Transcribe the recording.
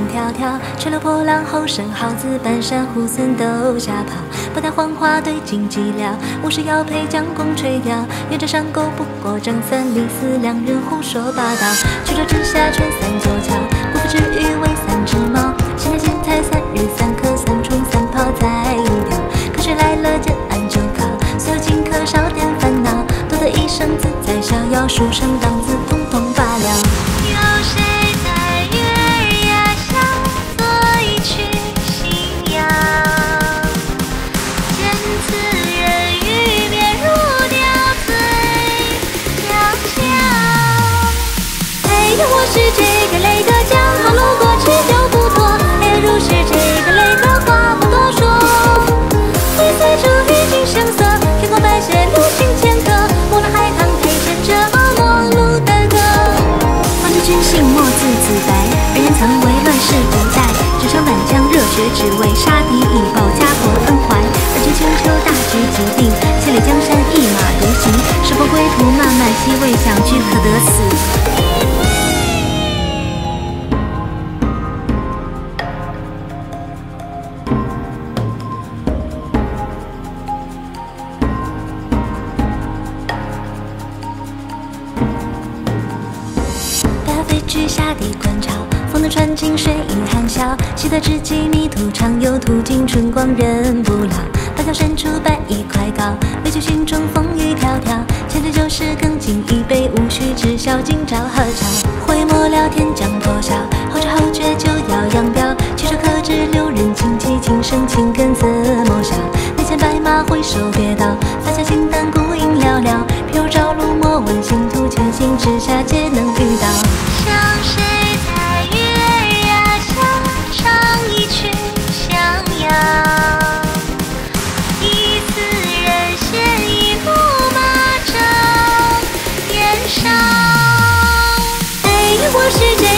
迢迢，吹落波浪后生耗子，半山猢狲都吓跑。不带黄花对镜寂寥，无事要陪将弓垂钓。沿着山沟不过张三李四两人胡说八道。曲折之下穿三座桥，不负之余为三只猫。闲来闲财3日3刻3冲3泡再一瓢。科学来了见俺就考，所有荆轲少点烦恼，多得一生自在逍遥，书生当字统统罢了。有谁在月儿呀下作一曲新谣？见此人欲面如雕，嘴皎皎。哎呀，我是这个雷哥，江河路过吃酒不脱。哎呀，如是这个雷哥，话不多说。挥丝竹与君相色，天空白雪流星千颗。莫论海棠配前者，陌路的歌。方知君姓莫字子白，人人曾为乱世古代。纸上满腔热血，只为杀敌以报家国恩怀。而今秋秋大局既定，千里江山一马独行。是否归途漫漫兮，未想俱可得死。飞去下地观潮，风能穿尽水影含笑。习得知己迷途常有，途经春光人不老。大江深处百亿块高，杯酒心中风雨飘飘。千杯酒时更尽一杯，无需知晓今朝何朝。回眸了天将破晓，后知后觉就要扬镳。曲折可知六人轻骑，轻声轻更怎么晓？那牵白马回首别道，洒下清淡孤影寥寥。譬如朝露莫问星途，千行之下皆能遇到。向谁在月儿呀下唱一曲相邀？一次人衔一路马正年少。哎呀，我是这